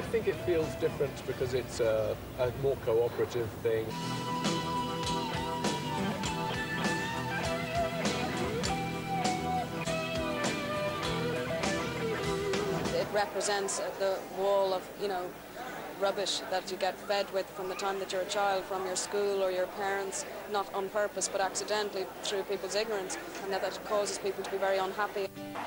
think it feels different because it's a more cooperative thing. It represents the wall of, you know, rubbish that you get fed with from the time that you're a child, from your school or your parents, not on purpose but accidentally through people's ignorance, and that causes people to be very unhappy.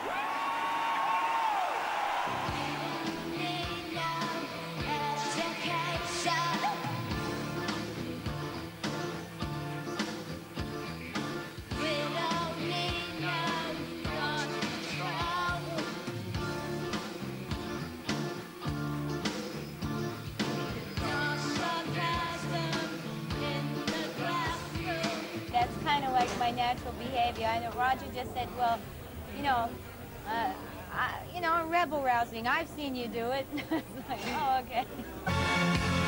That's kind of like my natural behavior. I know Roger just said, well, you know, rebel rousing. I've seen you do it. It's like, oh, okay.